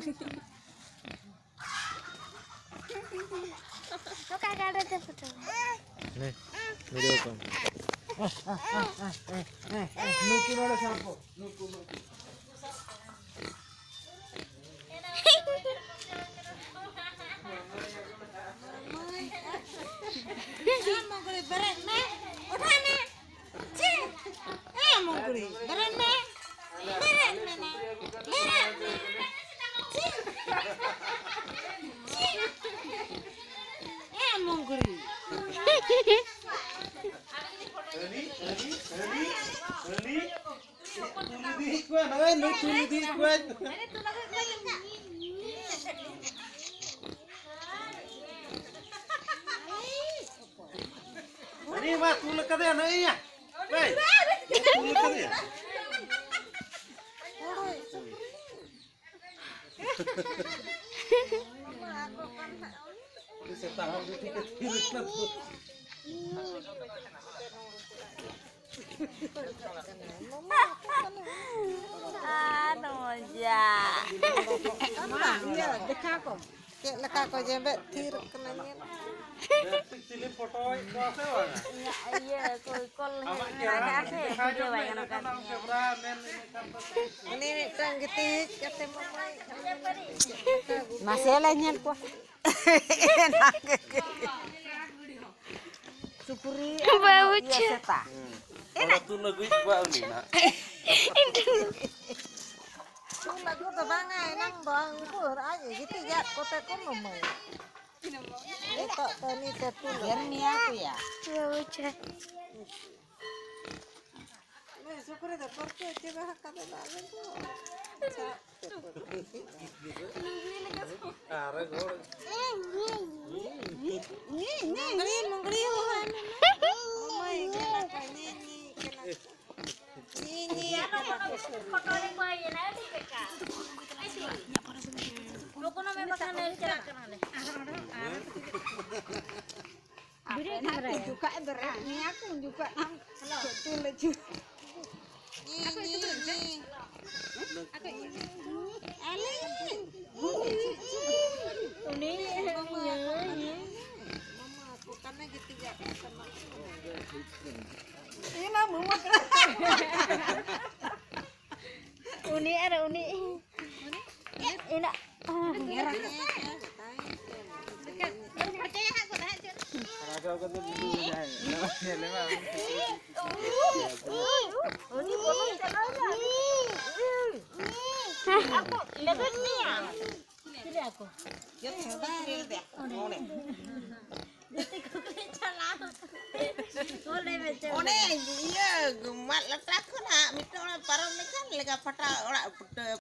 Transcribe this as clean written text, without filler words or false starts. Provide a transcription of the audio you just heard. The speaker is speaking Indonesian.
kagak ada foto. Nih, video kom. Nuki nolo sampo. Nuku. Mongoli berat na. Udah na. Ci. Mongoli berat na. Berat na. Berat. Ci. Ci. Mongoli. Ini mah tulak kada na iya. Baik. Tulak kada ya. Bisa tahan di tiket virus na tu. Noja. Iya, dekako. Kayak lekako jembet tir kenanya. Sili foto itu apa wah? Iya, kol ada video bayangan kan. Ini tang getik kata mama. Masalahnya kuah. Enak. Supuri bau seta. Enak tuh lagu bau ni nak. Tuh lagu tu bangai nang bang pur aja gitu ya kota kono mau. Itu tani tetul. Biar ni aku ya. Bau cah. Nah, supuri dah porke coba kata lain tu. Arah gor. Mengeri. Juga berat nih aku juga betul lucu. Aku itu berat. Aku ini. Mama aku karena gitu ya sama. Ini nama mama. Uni ada uni. Enak. Percaya aku dah. Agak tu dulu dah. Namanya lema. Uni boleh jalan. Aku dapat ni ya. Sini aku. Ya sudah deh. Boleh. One iya gemat letak na mito na parang kan lega pata ora